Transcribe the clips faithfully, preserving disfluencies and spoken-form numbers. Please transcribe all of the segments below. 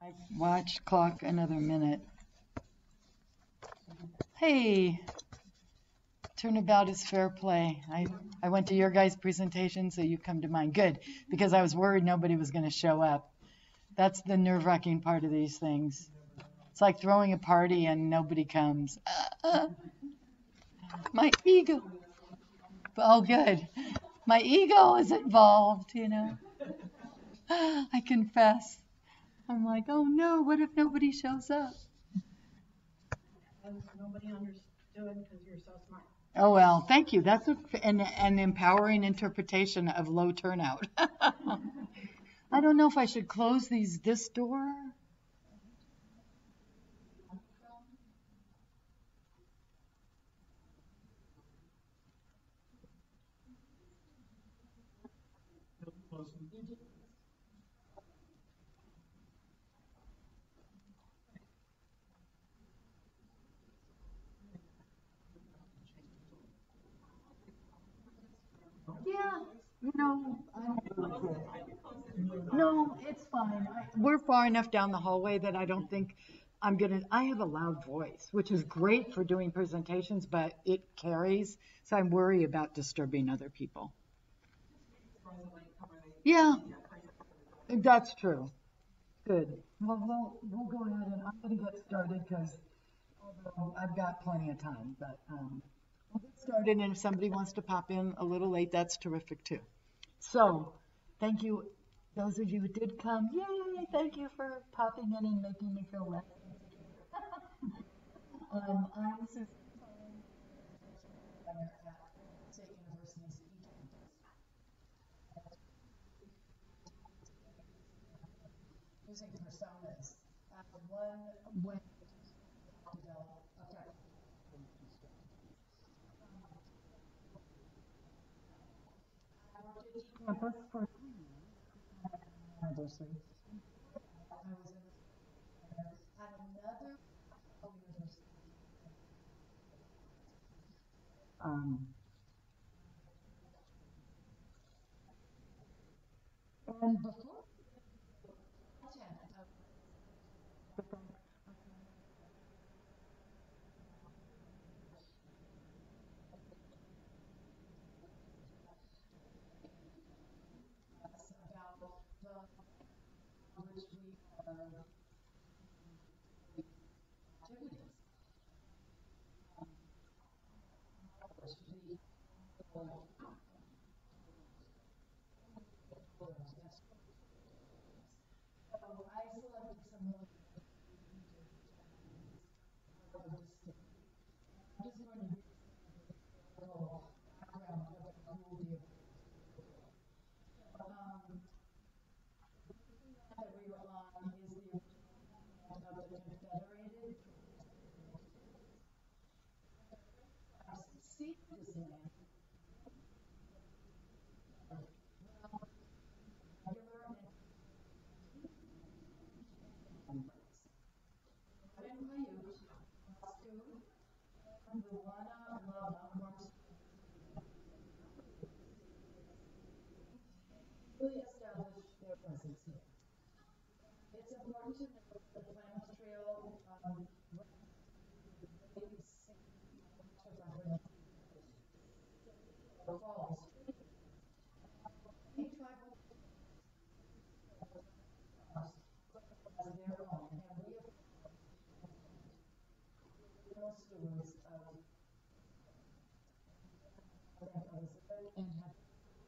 Watch clock another minute. Hey, turnabout is fair play. I, I went to your guys' presentation, so you come to mine. Good, because I was worried nobody was going to show up. That's the nerve-wracking part of these things. It's like throwing a party and nobody comes. Uh, uh, my ego. Oh, good. My ego is involved, you know. I confess. I'm like, oh no, what if nobody shows up? Nobody understood because you're so smart. Oh well, thank you. That's a, an, an empowering interpretation of low turnout. I don't know if I should close these this door. Yeah, you know, I don't really care. No, it's fine. I, we're far enough down the hallway that I don't think I'm gonna. I have a loud voice, which is great for doing presentations, but it carries, so I'm worried about disturbing other people. Yeah, that's true. Good. Well, we'll, we'll go ahead and I'm going to get started because although I've got plenty of time, but um, we'll get started. And if somebody wants to pop in a little late, that's terrific too. So, thank you, those of you who did come. Yay! Thank you for popping in and making me feel less. um, I'm Susan at State University's using personas as one way to develop effective campus for anniversary. I was in at another university. Um, and before about the which we are activities. So I selected some really of this thing. I'm just going to read a little background about who will be um, that we were on is the of the Confederated seat this land. Regular and When Paiute, Stu, the Wana Lama wants to really establish their presence here. It's important to note that the Klamath Trail um, falls. Any tribal as their own, and we are real stewards of Elizabeth and have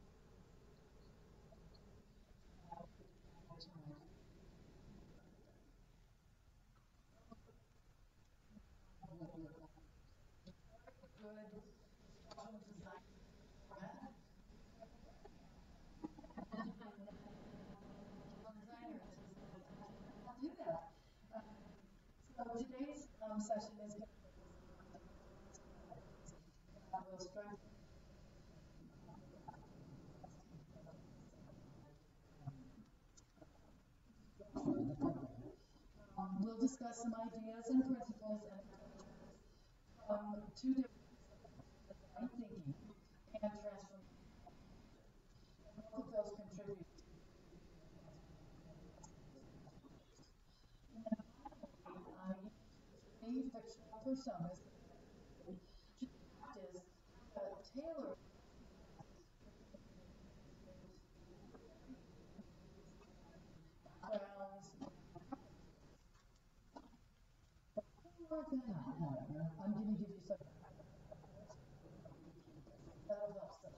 good structural design. Do that. Uh, so today's um, session is going to will strengthen um, we'll discuss some ideas and principles and from two different design thinking and transformation. Both of those contribute. for some is to practice how to tailor backgrounds. Before that, however, I'm going to give you some. That'll help some.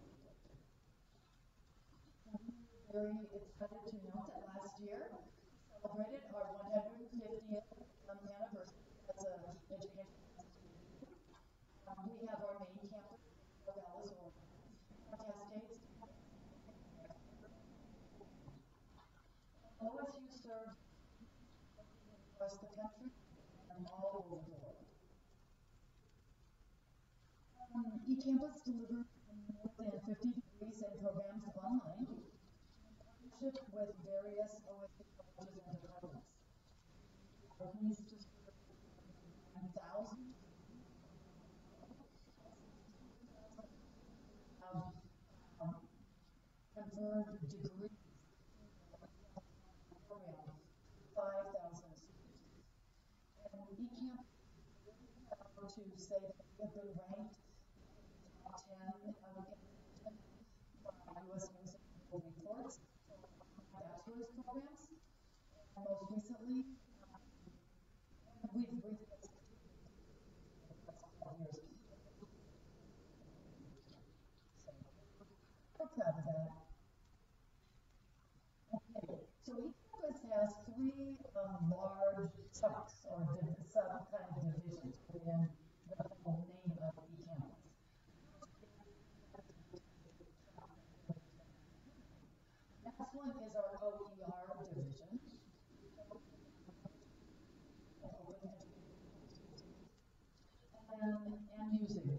Very excited to note that last year we celebrated our one hundred fiftieth um, anniversary as an education institution. Um, we have our main campus, Corvallis, or Cascades. O S U serves across the country and all over the world. Um, eCampus delivers more than fifty degrees and programs online in partnership with various O S U colleges and departments. We're pleased to serve one thousand have um, conferred degrees program, five thousand students. And eCampus is really proud to say that we have been ranked top ten um, in the nation by U S News and World Reports for bachelor's programs. And most recently, um, and we've, we've been the past twelve years. So we're proud of that. Okay, so eCampus has three um, large chunks or div- sub kind of divisions within the whole name of eCampus. The next one is our O E R division. And then and music.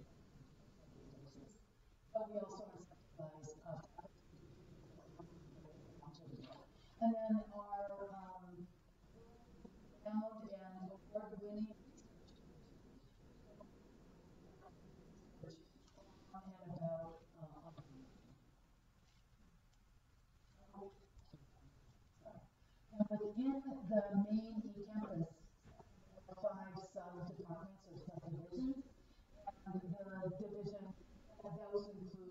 But we also incentivize uh, and then our um, renowned and award-winning research on and about uh, and within the main eCampus, there are five sub-departments or subdivisions, and the division, and those include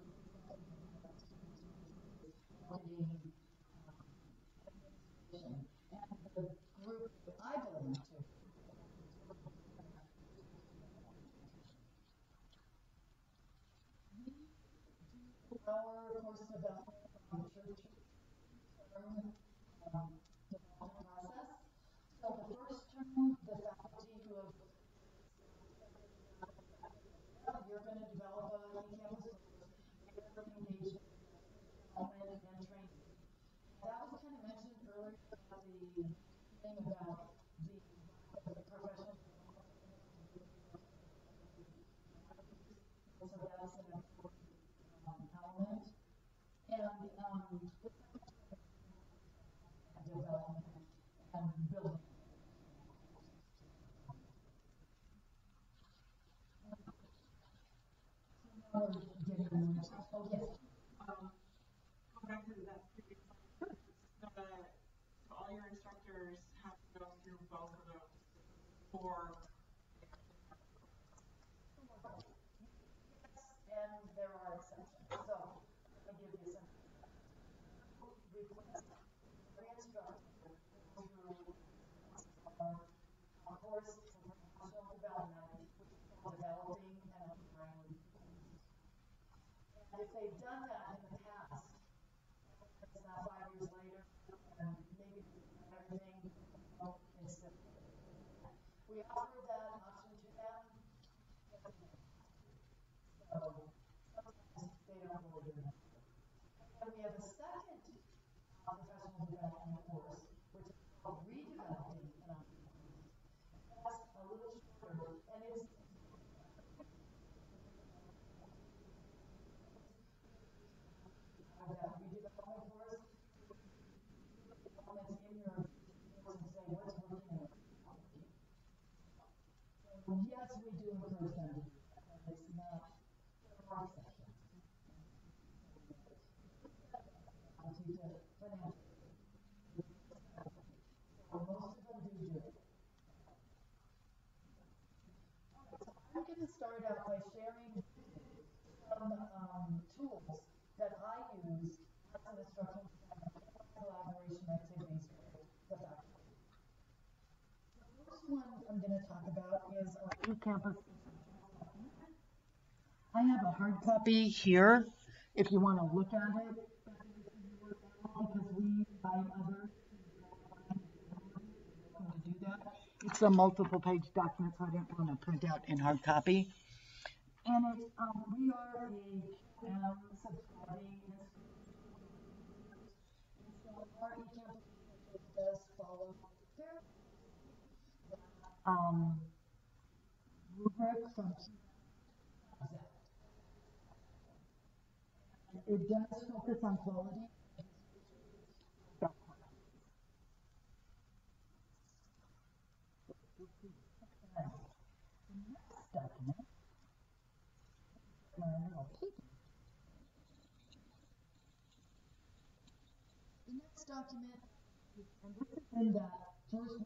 marketing, administration, and the group that I belong to. We do our course development on church term um, development process. So the first term, the faculty who have you're going to develop a eCampus course, they're engaged in development and training. That was kind of mentioned earlier about the thing about the, the professional so that's an important um, element. And um, development and building. So now we're getting into, oh yes. Um, go back to that previous slide. The, so all your instructors have to go through both of those for they actually have the course. Yes, and there are exceptions. So let me give you some requests. Every instructor go through our, our course for professional development, which is called developing and applying. And if they've done that in the past, it's now five years later, and maybe everything, well, it's the, we offer that option to them. So sometimes they don't really do that. And we have a second uh, professional development course, which is called redeveloping an opportunity. That's a little shorter, and it's that redevelopment course, elements in your course and say what's working and what's not working. So yes, we do encourage them to do that, but it's not, there are exceptions. Due to financial, so most of them do do it. start out by sharing some um, tools that I use as an instructional designer in my collaboration activities with the faculty. The first one I'm going to talk about is our eCampus. I have a hard copy here if you want to look at it, because we invite others to do that. It's a multiple page document, so I didn't want to print out in hard copy. And it, um, we are a um, subscribing so our eCampus does follow um, rubric from it does focus on quality. The next document, the next document, and this is in that first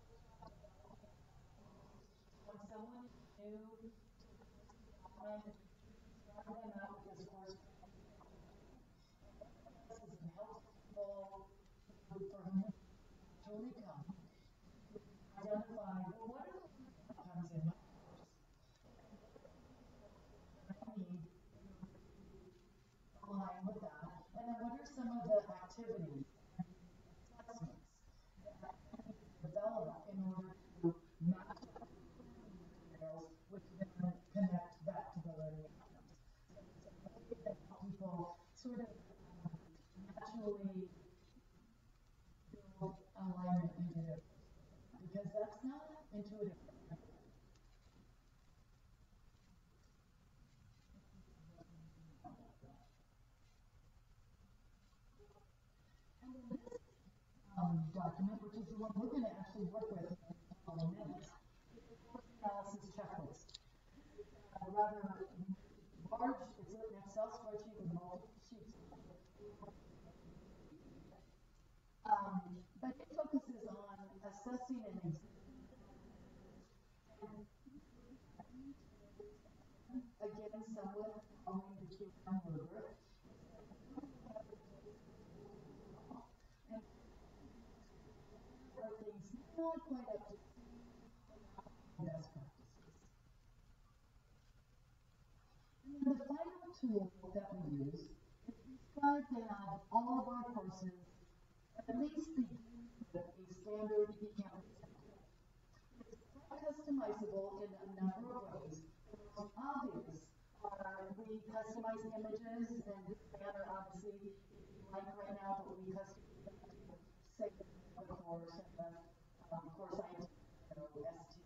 when someone is new to the document, start them out with this course. This is it helps people for whom it truly come identify well, what are the outcomes in my course that I need to align with that, and then what are some of the activities and assessments that I need to develop in order to match materials, which then connect back to the learning outcomes. So it's a way that people sort of um, naturally build alignment into their course, because that's not intuitive. And then this um, document, which is the one we're going to actually work with in a couple of minutes, is the course analysis checklist. A rather large, it's an Excel spreadsheet with multiple sheets. Um, but it focuses on assessing and examining and again, somewhat following the Q M rubric. And are things not quite up to best practices. And then the final tool that we use is we strive to have all of our courses at least begin with a standard eCampus template. It's quite customizable in a number of ways. The most obvious are we customize images, and this banner obviously is blank right now, but we customize it to say the course and the um, course I T, you know, S T.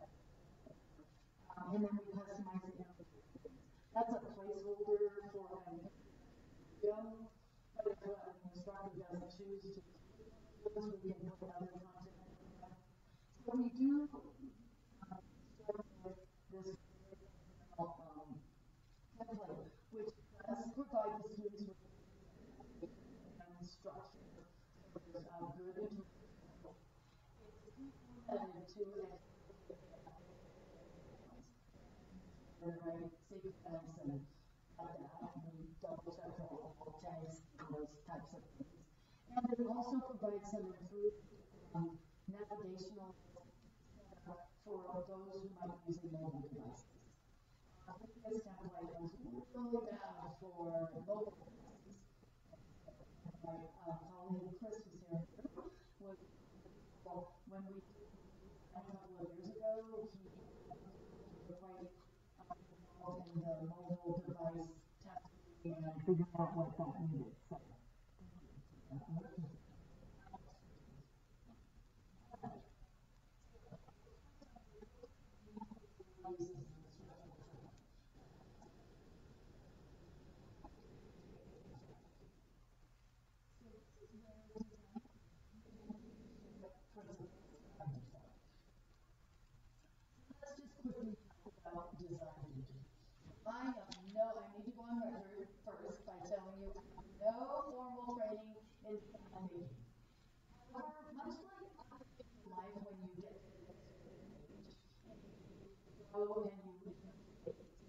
Um, and then we customize the images. That's a placeholder for an video, but if an instructor doesn't choose to use we can put other content in there. So we do um, start with this um, template, which does provide the students with and structure. So there's a good intuitive. It's implemented to a right sequence and like that. We double check all tags and those types of things. And it also provides some improved um, navigational setup for those who might be using mobile devices. Uh, this template was really bad for mobile devices. And my uh, colleague Chris was here. Was, well, when we a couple of years ago, he was quite um, involved in the mobile device testing and figuring out what that needed. So, let's just quickly talk about design thinking. I have no, I need to go on record first by telling you I have no formal training in design thinking. However, much like other things in life, when you get to this sort of age, and you go and you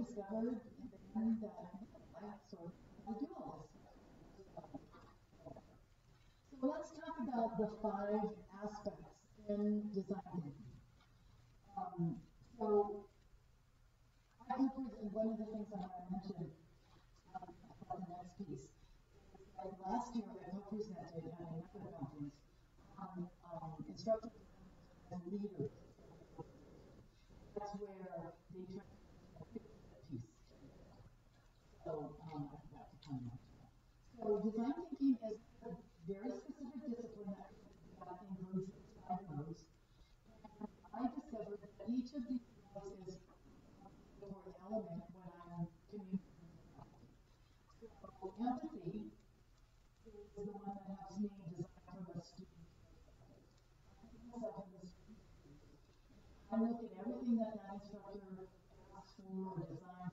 discovered then that I sort of do all this stuff. So let's talk about the five aspects in design thinking. Um, so I co-presented, one of the things I want to mention um, about the next piece is that last year I co-presented at another conference on um, instructors as leaders. That's where they try to piece. So um, I forgot to comment on that. So design thinking is a very specific discipline that got in groups of five modes. And I discovered that each of these modes is an important element when I'm communicating. So empathy is the one that helps me design from a student perspective. I put myself in the student shoes. I look at everything that that instructor asks for or designs.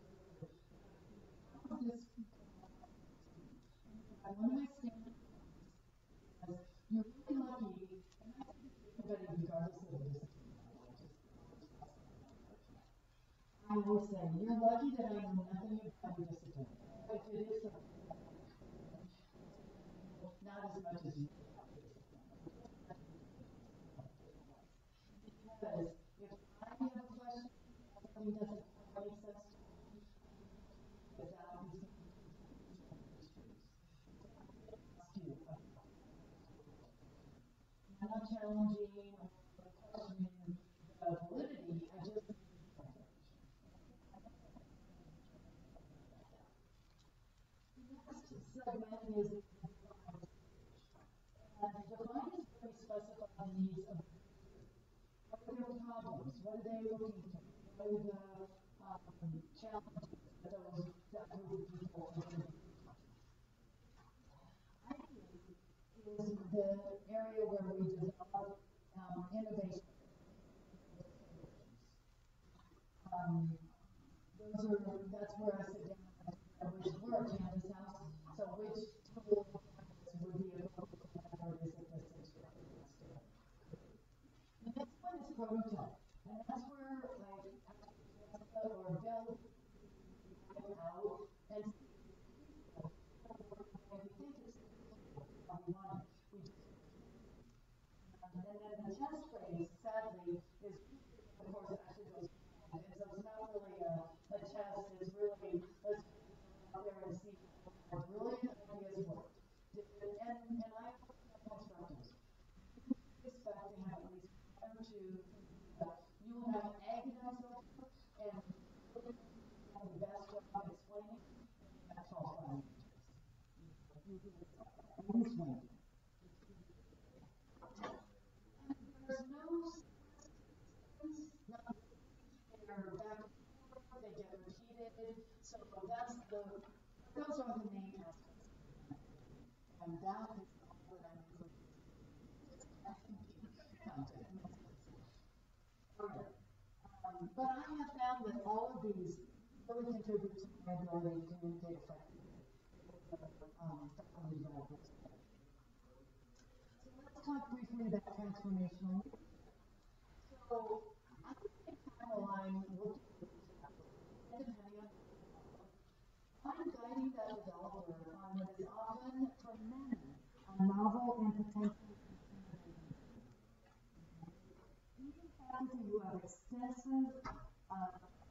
How would this I one of my standard is you're really lucky, and I think everybody, regardless of the discipline, I will say, you're lucky that I know nothing about your discipline. If it is something, not as much as you about your discipline. Because if I have a question, something doesn't quite make sense to me, without these I'm not challenging or questioning the validity, I just need clarification. The next segment is the define stage. And define is where we specify the needs of the user. What are their problems? What are they looking for? What are the um, challenges that those that group of people are going to be confronted? I think is the area where we develop um, innovation. Um, those are, that's where I sit down and I wish were Canvas House. So which tool would be appropriate collaborators at this instructor wants to create. The next one is prototype. And that's where like Jessica or Bill type out and see if it's feasible. And we think it's feasible how we want it. We just um, and then the test phase, sadly, is of course it actually goes and so it's not really a, a test, it's really let's out there and see how brilliant ideas work. And, and I always tell instructors, you expect to have at least one or two that you will have agonized over and really have the best job explaining in the next all five years. You can expect that, at least one. There's no sequence, not they're back and forth, they get repeated. So that's the, those are the main aspects. And that is all that I'm including. I think content. Okay. Um, but I have found that all of these really contribute to my ability to communicate effectively with the um, faculty developers. So let's talk briefly about transformational leadership. So I think the timeline looking at these factors, and depending on I'm guiding that developer on what is often, for many, a novel and potentially intimidating journey. Even faculty who have extensive uh,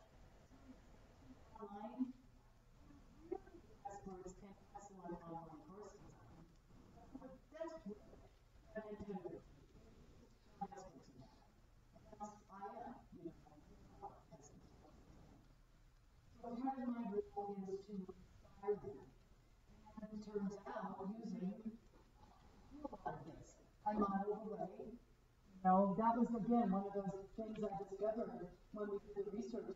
online, they're really experts in excellent online course design. But that's great. But intimidating. I'm expert in that. And that's, I am, you know, as an instructor. So part of my role is to inspire them. And it turns out using a lot of this. I modeled the way. You know, that was again one of those things I discovered when we did the research.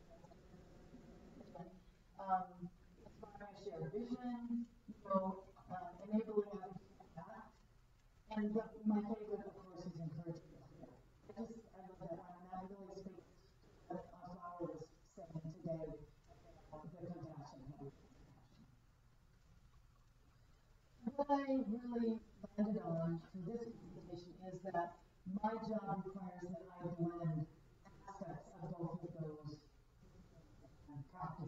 Um, inspiring a shared vision, you know, um, enabling others to act. And the, my favorite, of course, is encouraging behavior. I just, I love that one, and that really speaks to what uh, Flower was saying today about the compassion, having compassion. What I really landed on for this presentation is that my job requires that I blend aspects of both of those and practice.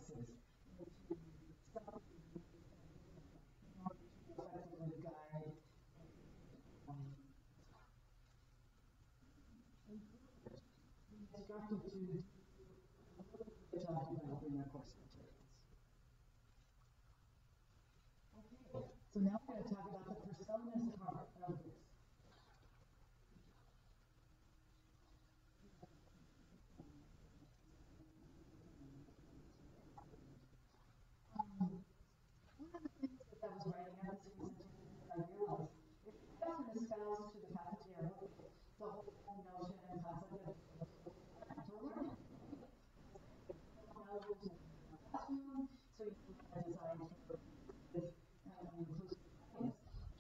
So now we're going to talk about the personas part of this. Um, one of the things that I was writing out this presentation that I realized, if you have an espouse to the cafeteria, the whole notion and concept of for learning. Classroom, so you can design for this kind of inclusive science.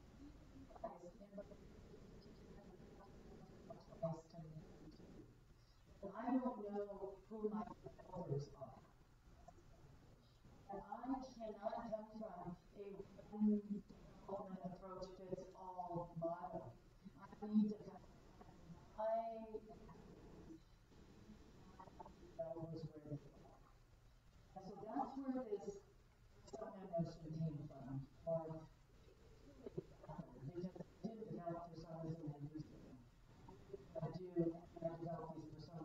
And I don't know who my elders are. And I cannot come from a one development approach fits all model. I need to come from my elders where they are. And so that's where this persona notion came from. Or because I didn't develop personas and I used them. I do, and I develop these personas.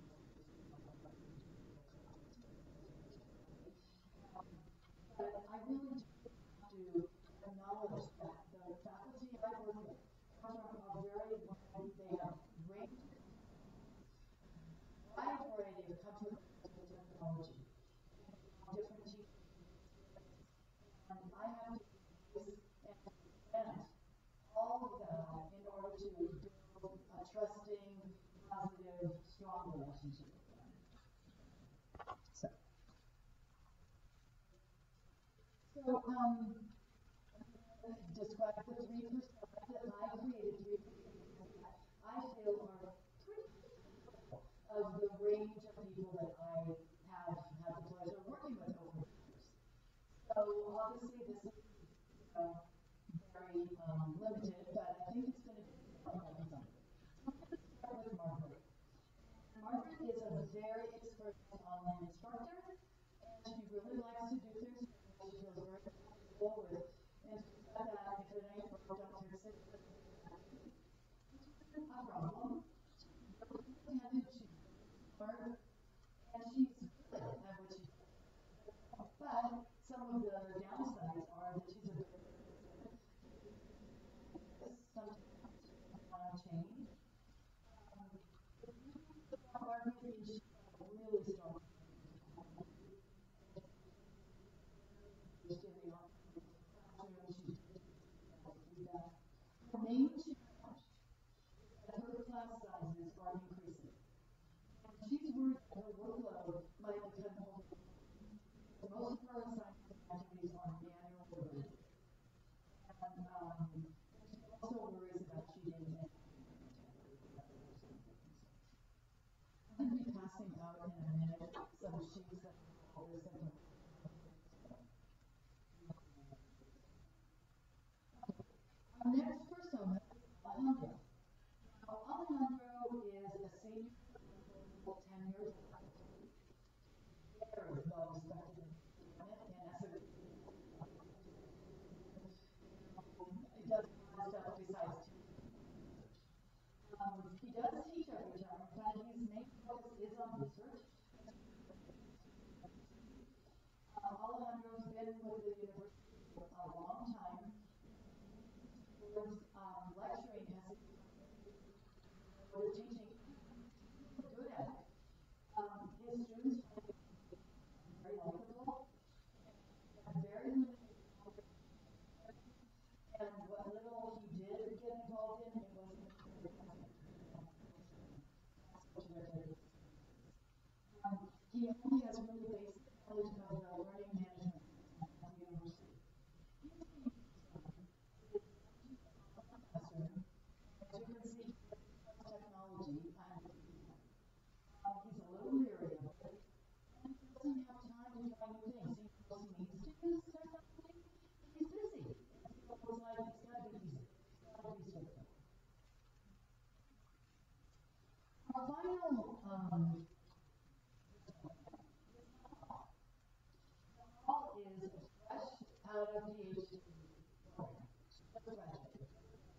But I really do have to acknowledge that the faculty I work with come from a very wide, they have range, wide variety of comfort with technology, different teachers. And I have to face and present all of that in order to build a trusting, positive, strong relationship with them. So, so um, describe the three personas that I created, three personas that I feel are pretty typical of the range of people that I have had the pleasure of working with over the years. So obviously this is uh, very um, limited, but I think it's going to be something. So I'm going to start with Margaret. Margaret is a very experienced online instructor, and she really likes to do things. She feels very comfortable with, and she said that if it ain't broke, don't fix it. Which isn't a problem. She's really independent, she's smart, and she's good at what she does. But some of the downsides are that she's a bit sometimes want to change. Um, the beauty about Margaret is she's got a really strong her main challenge is that her class sizes are increasing. And she's worried that her workload might become overwhelming. Most of her assignments and activities are manual related. And, um, and she also worries about cheating and I'm going to be passing out in a minute some sheets that have all this information. Our next persona is Alejandro. Now, Alejandro is a senior tenured faculty, very well respected in the department, and as a he does a lot of stuff besides teaching. Um, he does teach every term, but his main focus is on research. Uh, Alejandro's been with the university for a long time. Towards um, lecturing as he was teaching. He's really good at it. Um, his students find him very likable and very limited knowledge. And what little he did get involved in, it wasn't very terrific. Um, he only has really basic knowledge of the learning management at the university. His main concern is managing the online classroom. As you can see, he loves technology. I'm um, he's a little leery of it, and he doesn't have time to try new things. He knows he needs to use technology, but he's busy. And so it's like, it's got to be easy. It's got to be straightforward. Our final um, Paul is fresh out of PhD program. Just graduated.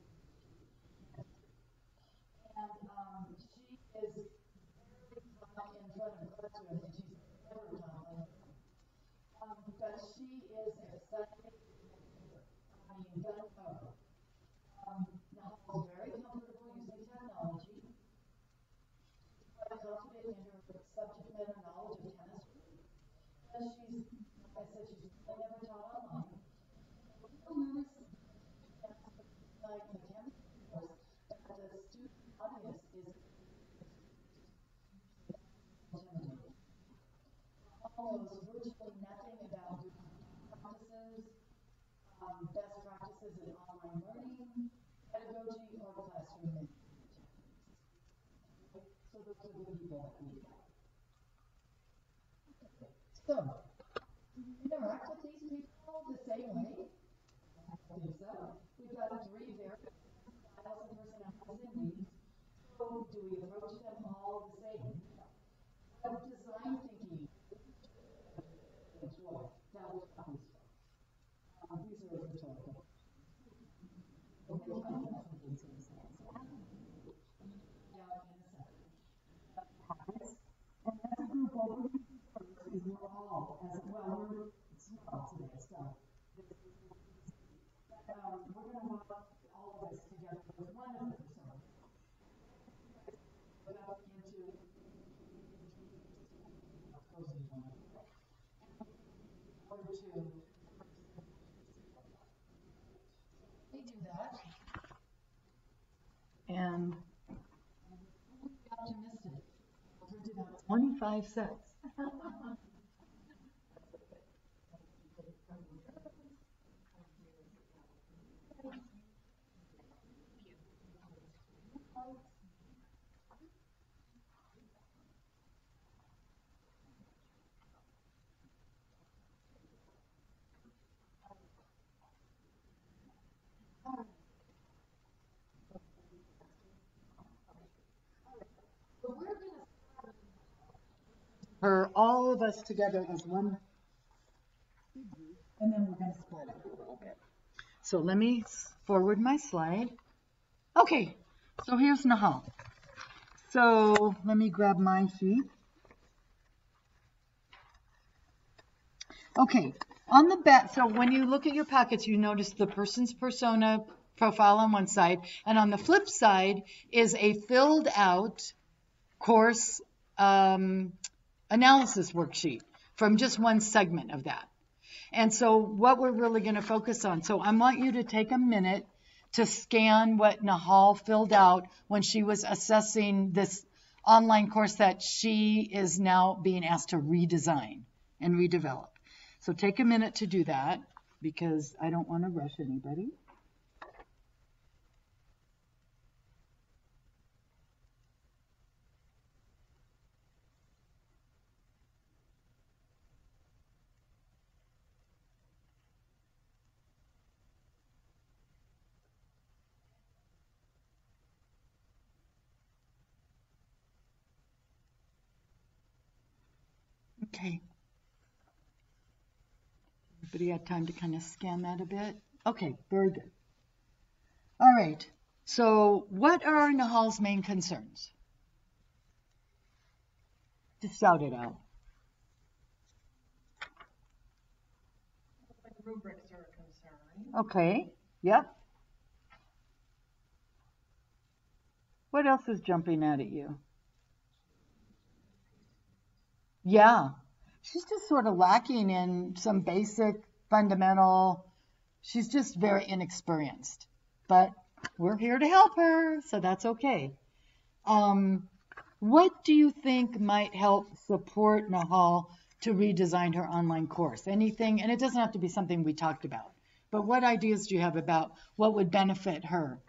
And um, she is very taught in front of classrooms, and she's never taught alone. Um, but she is excited to get here. I being done of. Um, Nahal's very comfortable using technology. She's quite confident in her subject matter knowledge of chemistry. Because she's, like I said, she's really never taught online. A little nervous like the chemistry course that the student audience is intimidated. Nahal knows virtually nothing about practices, um, best practices in online learning, pedagogy, or classroom management. So those are the people that we have. So, do you interact with these people the same way? I think so. We've got three very different styles and personalities and needs. So, do we approach them all the same? What design thinking employ? That was comes from. Um, these are rhetorical. We'll get to that in some sense. Down in a second. Habits. And as a group, what we're going to do first is we're all, as well, we're small today, so um, we're going to walk all of us together with one of them. So, put up into closing one. Order to they do that. And optimistic. Printed out twenty-five sets. Her, all of us together as one, and then we're going to split it a little bit. So let me forward my slide. Okay, so here's Nahal. So let me grab my sheet. Okay, on the back, so when you look at your packets, you notice the person's persona profile on one side, and on the flip side is a filled out course um, analysis worksheet from just one segment of that. And so what we're really going to focus on, so I want you to take a minute to scan what Nahal filled out when she was assessing this online course that she is now being asked to redesign and redevelop. So take a minute to do that because I don't want to rush anybody. Okay. Everybody had time to kind of scan that a bit? Okay, very good. All right. So what are Nahal's main concerns? Just shout it out. Rubrics are a concern. Okay. Yep. What else is jumping out at you? Yeah. She's just sort of lacking in some basic, fundamental, she's just very inexperienced. But we're here to help her, so that's okay. Um, what do you think might help support Nahal to redesign her online course? Anything, and it doesn't have to be something we talked about, but what ideas do you have about what would benefit her?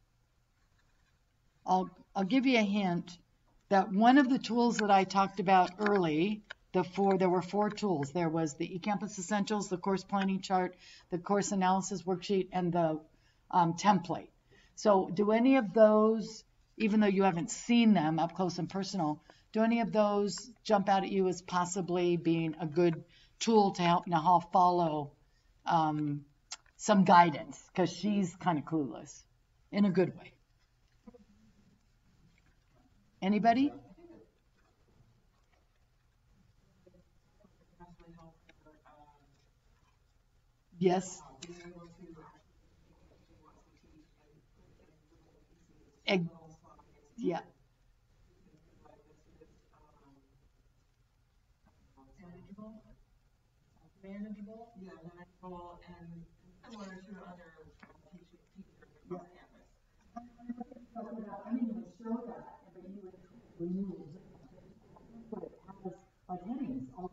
I'll, I'll give you a hint that one of the tools that I talked about early, the four, there were four tools. There was the eCampus Essentials, the course planning chart, the course analysis worksheet, and the um, template. So do any of those, even though you haven't seen them up close and personal, do any of those jump out at you as possibly being a good tool to help Nahal follow um, some guidance? Because she's kind of clueless in a good way. Anybody? Yes. Ex- little slides. yeah. Like this is, um, Manageable. Manageable. yeah, manageable and similar to other teaching teachers across campus. I mean, you would show that, but you would remove but it has like headings all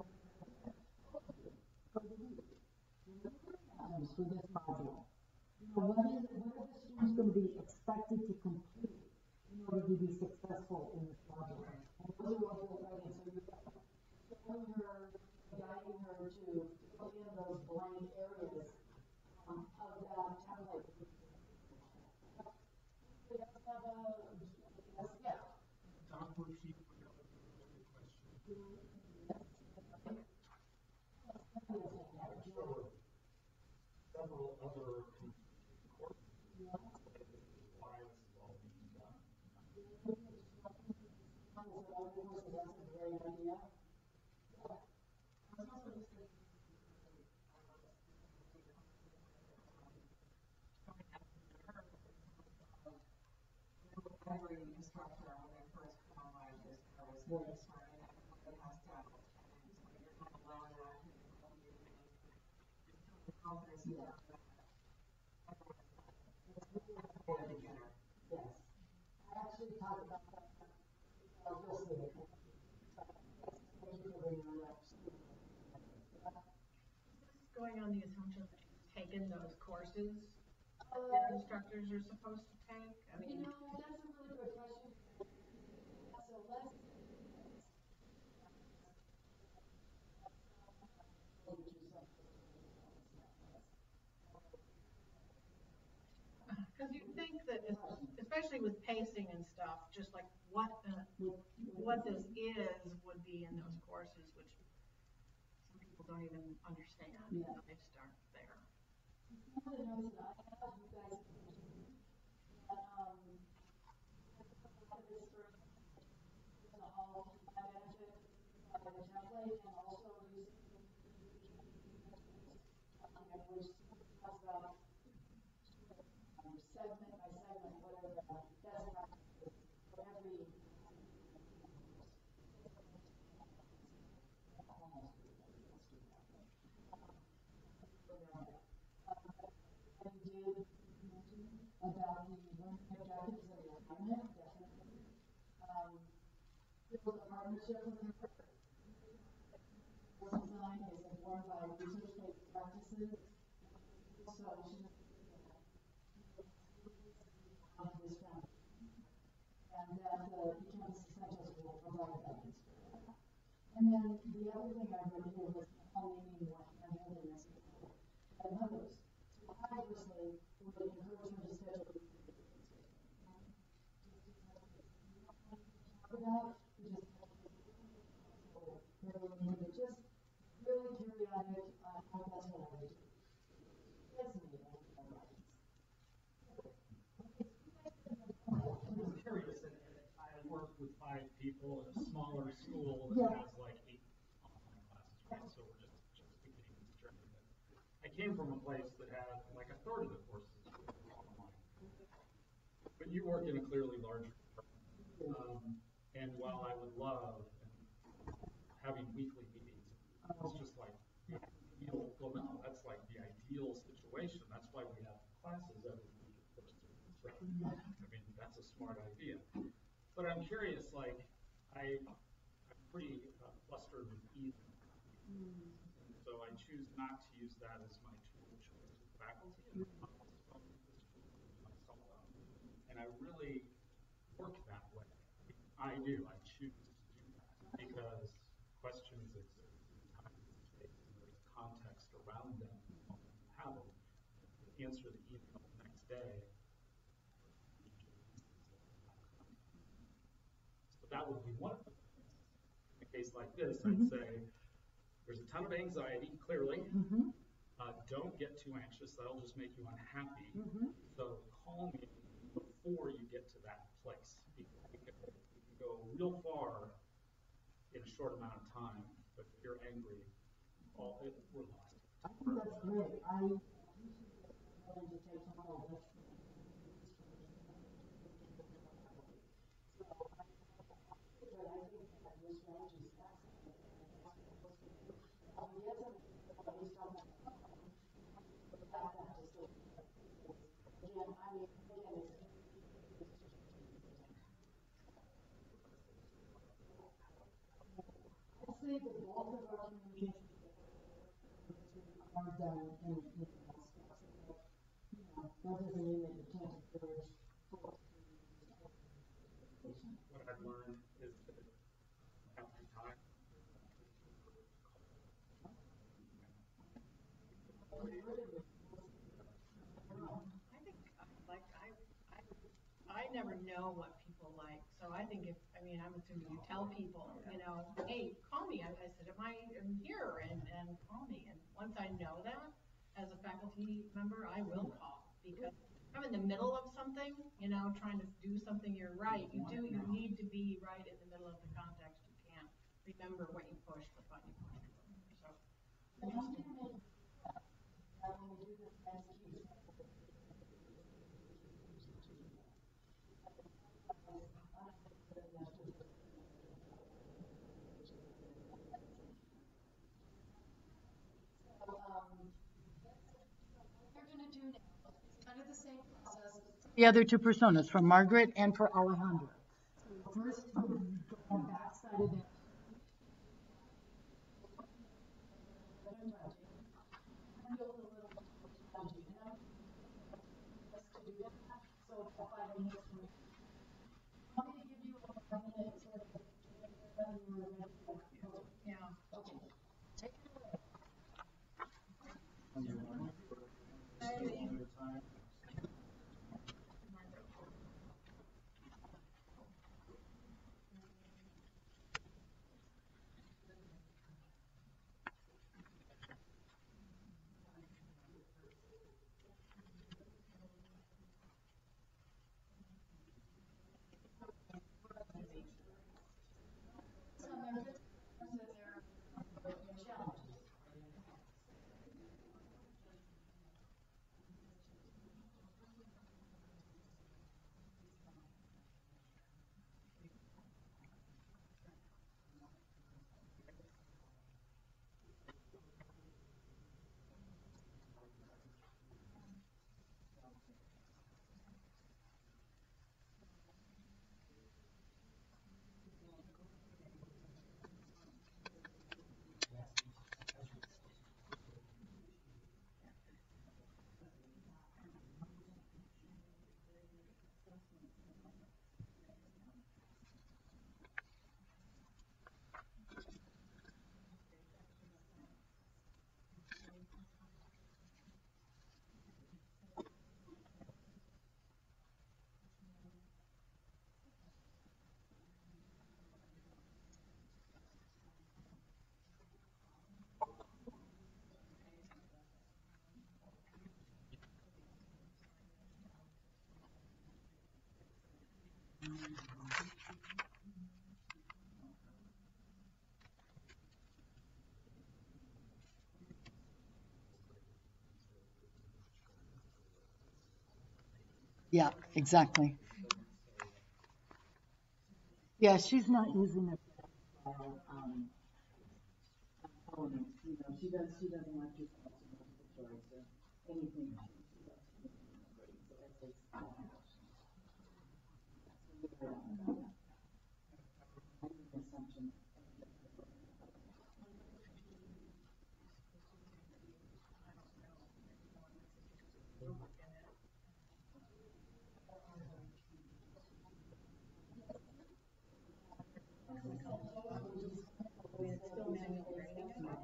items for this module. You know, what is what are the students going to be expected to complete in order to be successful in this module? And those are all good writing. So you're showing her, guiding her to fill in those blank areas um, of that template. Yeah. Doc worksheet would have a good question. Sure. Several other courses. Why this is all being done. That's a great idea. Every instructor when they first come online is nervous and concerned, and everybody has doubt. And so you're not allowing that to help you make the confidence in that everyone's a beginner. Yes. I actually talked about that. Uh, you'll see it. Thank you for bringing that up. This is going on the assumption that you've taken those courses that your instructors are supposed to take. I mean, You know, that's a really good question. So let's. because you think that, especially with pacing and stuff, just like what the, what this is would be in those courses, which some people don't even understand until they start there. One of the notes that I have, you guys, that, um, this for the whole benefit of the template and also using document which talks about um, segment by segment, what are the best practices for every and you did mention about the learning objectives of the assignment, definitely. Um, build a partnership with her. Course design is informed by research-based practices. So she of this foundation. And that the eCampus Essentials will provide that. And then the other thing I wrote here was how we need more handholding and others. So I personally would encourage her to schedule about just really just really periodic, uh, that's what I would do. That's me, I'm right. I'm curious, and, and I work with five people in a smaller school that Yeah. has like eight online classes, right? So we're just, just beginning this journey. I came from a place that had like a third of the courses were online. But you work in a clearly larger department. Um, and while I would love having weekly meetings, it's just like the ideal, well, no, that's like the ideal situation. That's why we have classes every week for students, right? I mean, that's a smart idea. But I'm curious, like, I, I'm pretty uh, flustered with email. And so I choose not to use that as my tool of choice with faculty. And I'm on this phone with this tool with my cell phone. And I really work that way. I do. I choose to do that because questions exist in time and space, and there's a context around them when you have them. Answer the email the next day. So that would be one of the things. In a case like this, mm-hmm. I'd say there's a ton of anxiety, clearly. Mm-hmm. Uh, don't get too anxious. That'll just make you unhappy. Mm-hmm. So call me before you get to that place. Because we can, we can go real far in a short amount of time, but if you're angry, all it, we're lost. I think that's great. I appreciate that willing to take some hold. That's I'd say the bulk of our communication are done in email stuff. But, you know, that doesn't mean that you can't encourage full communication. What I've learned is that after time, I think, uh, like, I, I, I never know what people like, so I think if, I mean, I'm assuming you tell people, you know, hey, call me, I, I said, am I, I'm here, and, and call me, and once I know that, as a faculty member, I will call, because I'm in the middle of something, you know, trying to do something, you're right, you do, you need to be right in the middle of the context, you can't remember what you pushed, what button you pushed, so. The other two personas, for Margaret and for Alejandra. So first, go on the backside of that. Yeah. Yeah, exactly. Yeah, she's not using it. Um, elements, you know, she does. She doesn't like just multiple choice or anything. She does. So that's his assumption. It's still manual grading, I think.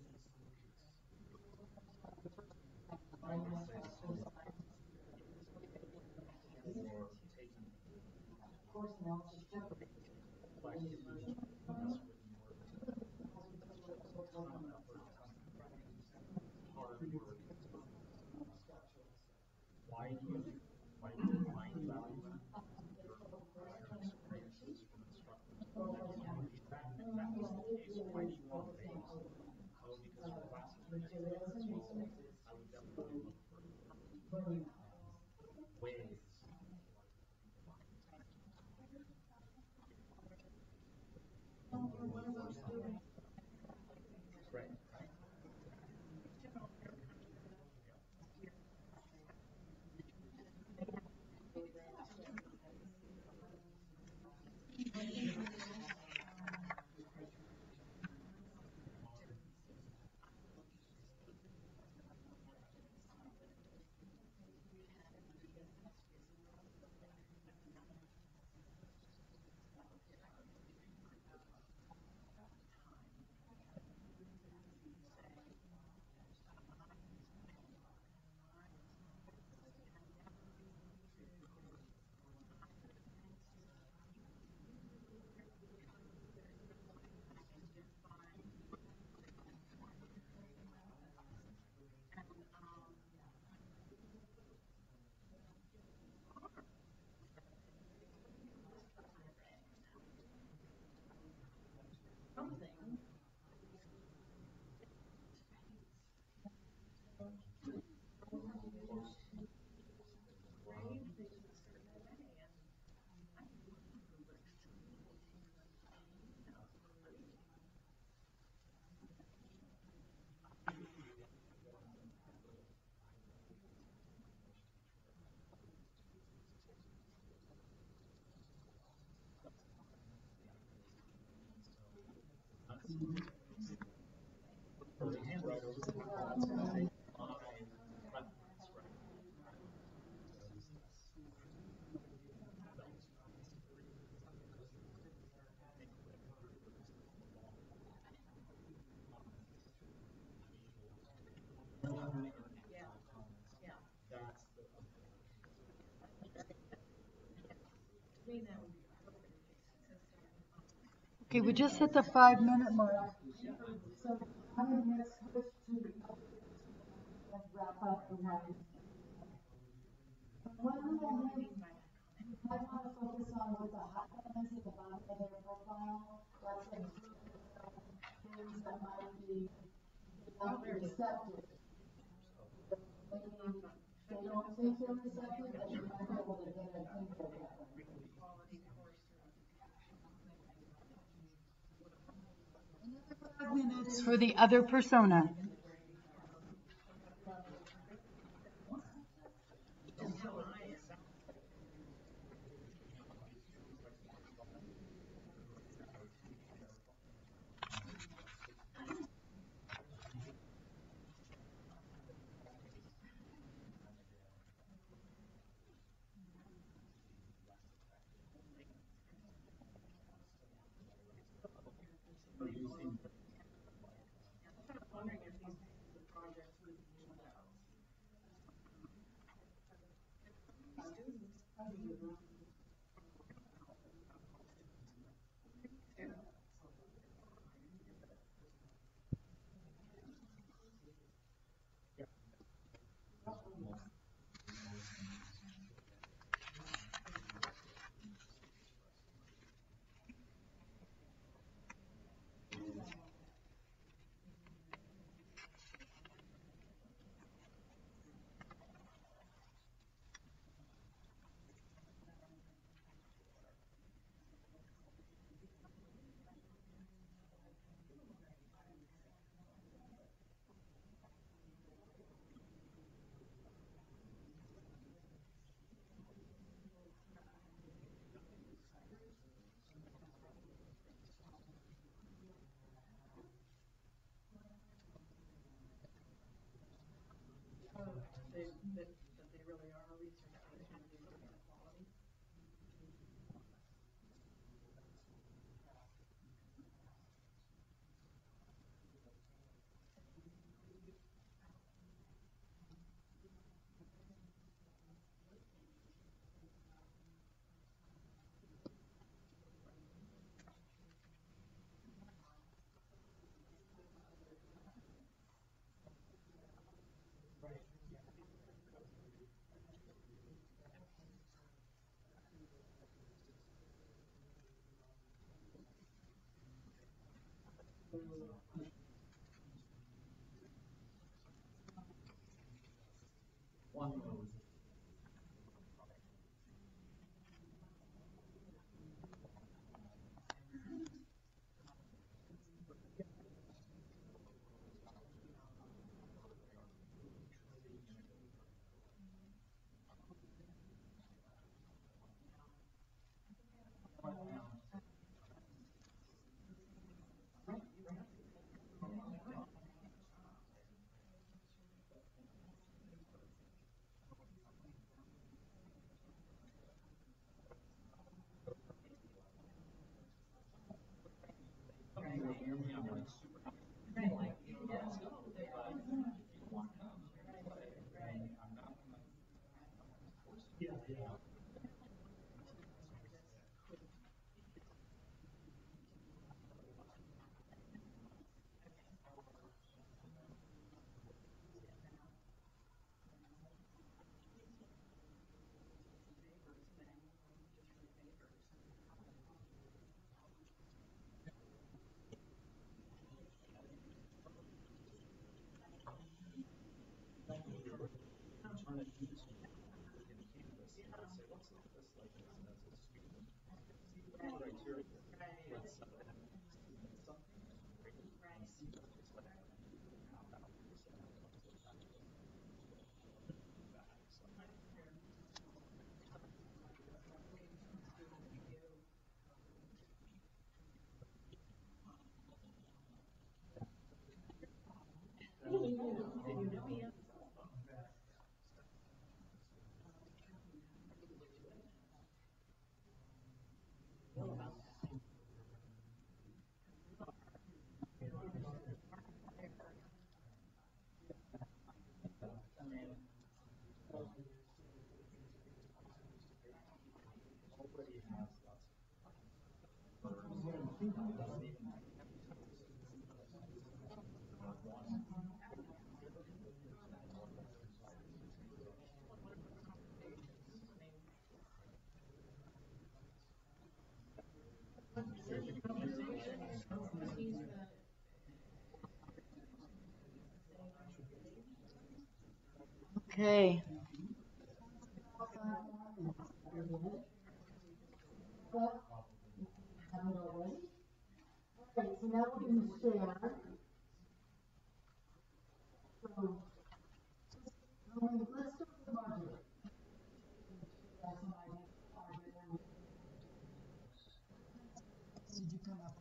why do you, why do you find value in it? Your prior experiences from instructors that never gave feedback, and if that was the case, why do you want these? Oh, because your classes are different. Well, I would definitely look for um, ways. Right. Okay, we just hit the five minute mark. So I'm going to switch to the other and wrap up the one. One little thing you might want to focus on what the hot button is at the bottom of their profile. That's like things that might be not receptive. Maybe they don't think they're receptive, but you might be able to get an info that way. Five minutes for the other persona. Okay. Okay, so now we're going to share. So, um, let's start with Margaret. Did you come up?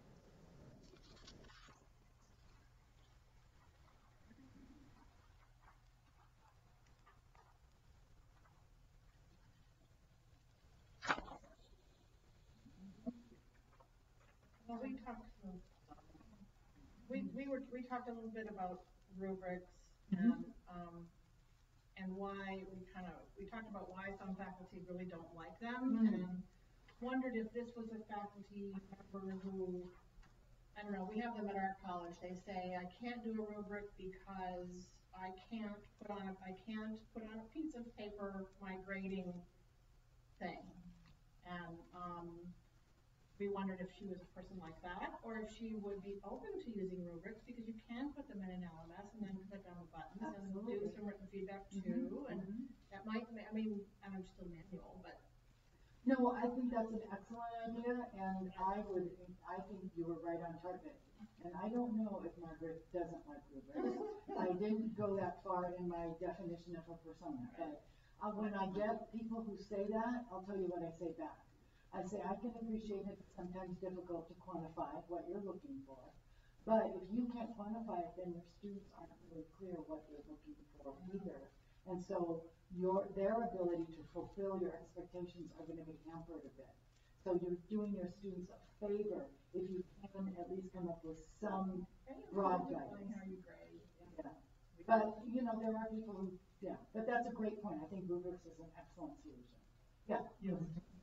Well, we talked, we, we were, we talked a little bit about rubrics and, um, and why we kind of, we talked about why some faculty really don't like them, and wondered if this was a faculty member who, I don't know, we have them at our college, they say, I can't do a rubric because I can't put on, a, I can't put on a piece of paper my grading thing. And, um, we wondered if she was a person like that, or if she would be open to using rubrics, because you can put them in an L M S and then click on the buttons Absolutely. and do some written feedback too, Mm-hmm. and Mm-hmm. that might, ma- I mean, and I'm still manual, but. No, I think that's an excellent idea, and I would, I think you were right on target. And I don't know if Margaret doesn't like rubrics. I didn't go that far in my definition of a persona, but uh, when I get people who say that, I'll tell you what I say back. I say, I can appreciate it, it's sometimes difficult to quantify what you're looking for. But if you can't quantify it, then your students aren't really clear what they're looking for either. And so your, their ability to fulfill your expectations are going to be hampered a bit. So you're doing your students a favor if you can at least come up with some broad guidance. How you grade, Yeah. But, you know, there are people who, yeah, but that's a great point. I think rubrics is an excellent solution. Yeah. Yeah.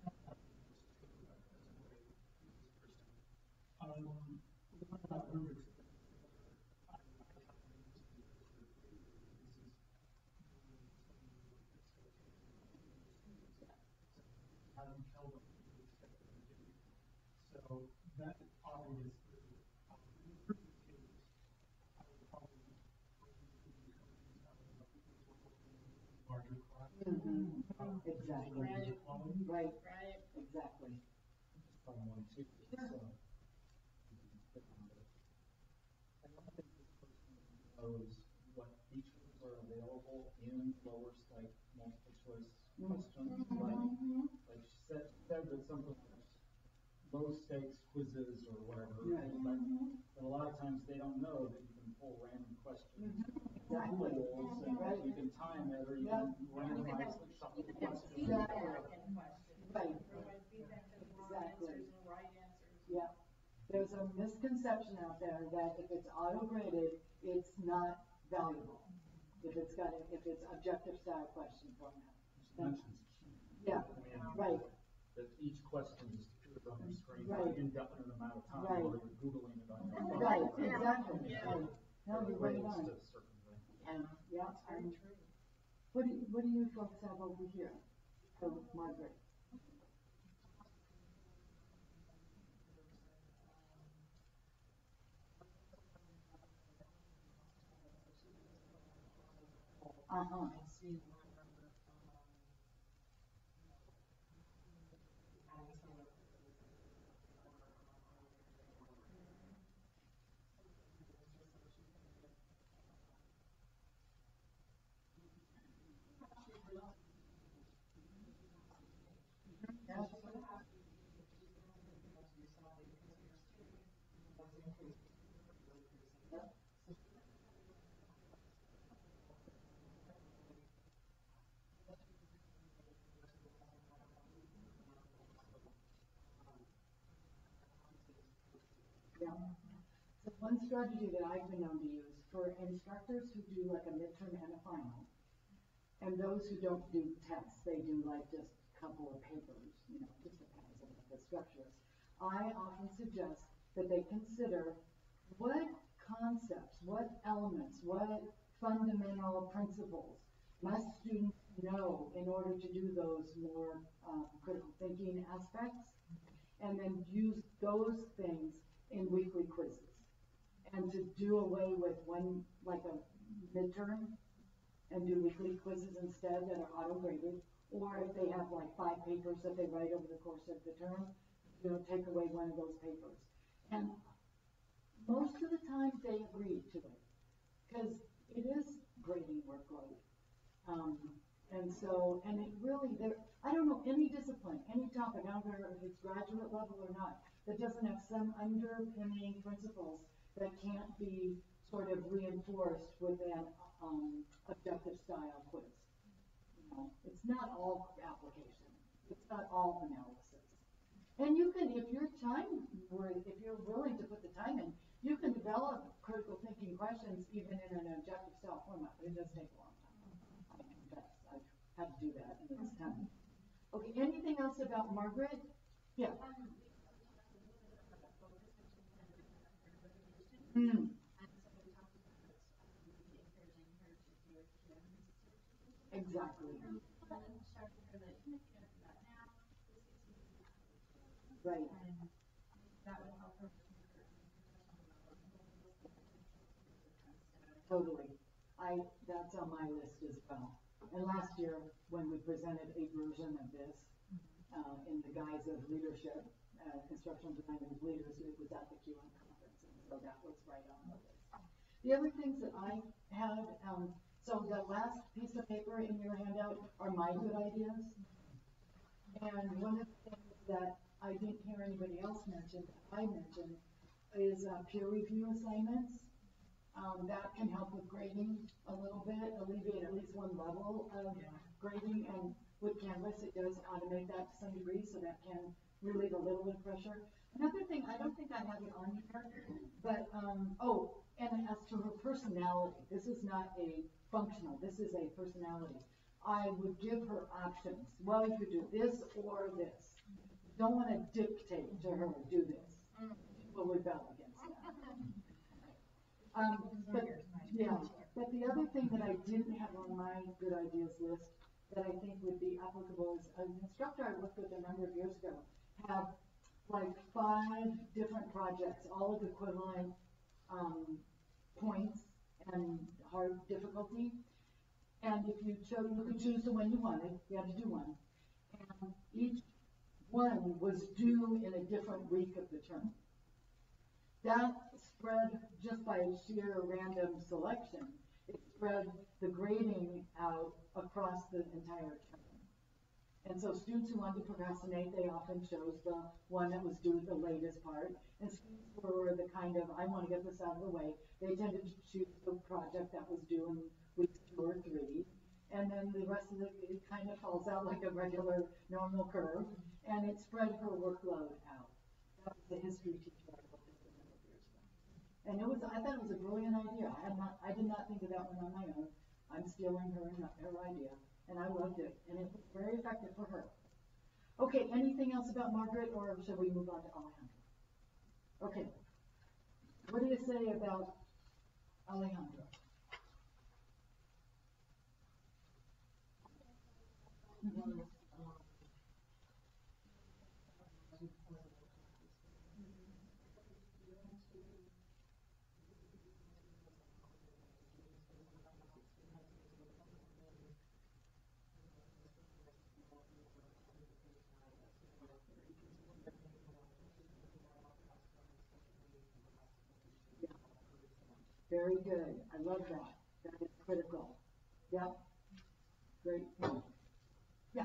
Um, what about rubrics? How do you tell them what to expect them to do? So that often gets through. Um, in the rubric case, I would probably larger class. Mm-hmm. Um, Exactly. Right. Quality. Right. right? Exactly. Problem one, too, is, uh, I don't think this person knows what features are available in lower like multiple choice questions. Like, like she said, said that something like low stakes quizzes or whatever. Right. But, but a lot of times they don't know that you can pull random questions, Exactly. rules, and Right. you can time it, or you Yeah. can randomize shuffle the questions. Exactly. Right. Provide feedback to the wrong Exactly. answers and right answers. Yeah. There's a misconception out there that if it's auto-graded, it's not valuable. If it's got, a, if it's objective style question format. She mentions key. Yeah. I mean, Right. that each question just appears on your screen Right. for an indefinite amount of time Right. while you're Googling it on your phone. Right. Exactly. Yeah. Right. No, There are you're right ways on. to circumvent. And, yeah. That's very um, true. What do, what do you folks have over here for Margaret? Uh-huh. Yeah. So one strategy that I've been known to use for instructors who do like a midterm and a final, and those who don't do tests, they do like just a couple of papers, you know, just depends on what the structure is. I often suggest that they consider what concepts, what elements, what fundamental principles must students know in order to do those more um, critical thinking aspects, and then use those things in weekly quizzes. And to do away with one, like a midterm, and do weekly quizzes instead that are auto-graded, or if they have like five papers that they write over the course of the term, you know, take away one of those papers. And most of the time they agree to it, because it is grading workload. Um, and so, and it really, there, I don't know any discipline, any topic, I don't care if it's graduate level or not, that doesn't have some underpinning principles that can't be sort of reinforced with an um, objective style quiz. You know, it's not all application. It's not all analysis. And you can, if you're time, if you're willing to put the time in, you can develop critical thinking questions even in an objective style format, but it does take a long time. I confess, I've had to do that, and it's time. Okay, anything else about Margaret? Yeah. Mm. Exactly. Right. Totally. I, that's on my list as well. And last year, when we presented a version of this uh, in the guise of leadership, uh, instructional design of leaders, it was at the Q M conference, and so that was right on the list. The other things that I had, um, so the last piece of paper in your handout are my good ideas. And one of the things that I didn't hear anybody else mention, I mentioned, is uh, peer review assignments. Um, that can help with grading a little bit, alleviate at least one level of yeah. grading. And with Canvas, it does automate that to some degree, so that can relieve a little bit of pressure. Another thing, I don't think I have it on here, but, um, oh, and as to her personality, this is not a functional, this is a personality. I would give her options. Well, you could do this or this. Don't want to dictate to her, do this. People rebel against that. Um, but, yeah, but the other thing that I didn't have on my good ideas list that I think would be applicable is an instructor I worked with a number of years ago had like five different projects, all of equivalent um, points and hard difficulty. And if you chose, you could choose the one you wanted, you had to do one. And each one was due in a different week of the term. That spread just by sheer random selection. It spread the grading out across the entire term. And so students who wanted to procrastinate, they often chose the one that was due the latest part. And students who were the kind of, I want to get this out of the way, they tended to choose the project that was due in weeks two or three. And then the rest of it, it kind of falls out like a regular normal curve. And it spread her workload out. That was the history teacher I worked with a number of years ago. And it was, I thought it was a brilliant idea. I had not, I did not think of that one on my own. I'm stealing her, her idea. And I loved it, and it was very effective for her. Okay, anything else about Margaret, or shall we move on to Alejandro? Okay, what do you say about Alejandro? Mm-hmm. Very good. I love that. That is critical. Yep. Great. Yeah.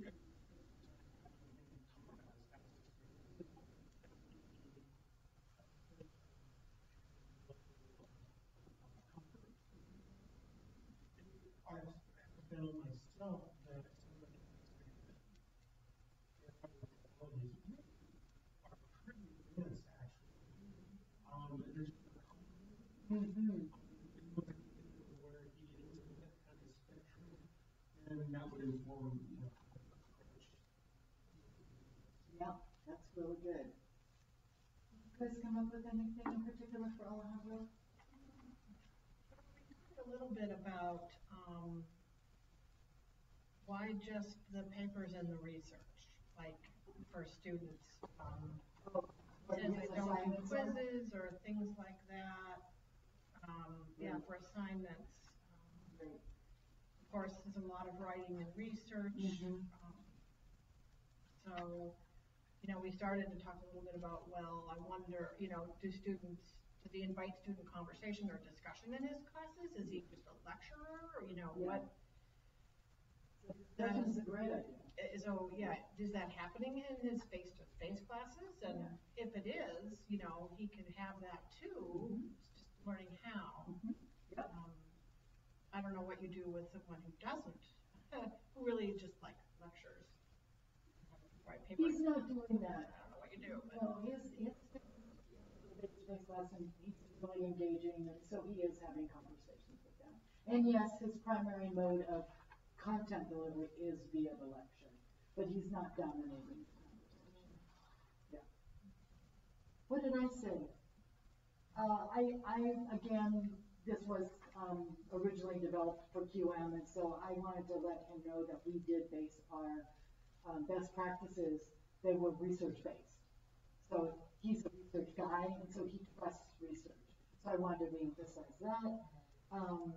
I've found myself that some of the qualities are pretty dense, actually. Um, there's Mm-hmm. where he is at the spectrum, and that would inform, you know, how to approach. Yeah, that's really good. guys come up with anything in particular for Alejandro? A little bit about, um, why just the papers and the research, like for students, um, Oh, says they don't do assignments are- quizzes or things like that, um, yeah, for assignments. Um, Great. Of course, there's a lot of writing and research. Mhm. Um, so, you know, we started to talk a little bit about, well, I wonder, you know, do students, does he invite student conversation or discussion in his classes? Is he just a lecturer, or, you know, Yeah. what? That is a great idea. Uh, So, yeah, is that happening in his face-to-face classes? And Yeah. if it is, you know, he can have that too, it's just learning how. Mhm. Yep. Um, I don't know what you do with someone who doesn't, who really just like lectures. Write papers. He's not doing that. I don't know what you do, but. No, his, his face-to-face class, and he's really engaging, and so he is having conversations with them. And yes, his primary mode of content delivery is via the lecture, but he's not dominating the conversation. Yeah. What did I say? Uh, I, I, again, this was, um, originally developed for Q M, and so I wanted to let him know that we did base our, um, best practices, they were research-based. So he's a research guy, and so he trusts research. So I wanted to emphasize that. Um,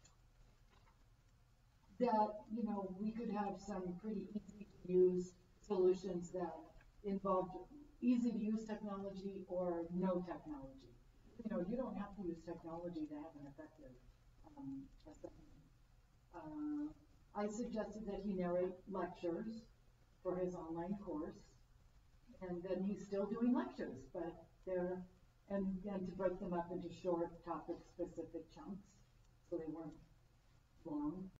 that, you know, we could have some pretty easy to use solutions that involved easy to use technology or no technology. You know, you don't have to use technology to have an effective um, assessment. Uh, I suggested that he narrate lectures for his online course, and then he's still doing lectures, but they're, and, and to break them up into short topic-specific chunks, so they weren't long.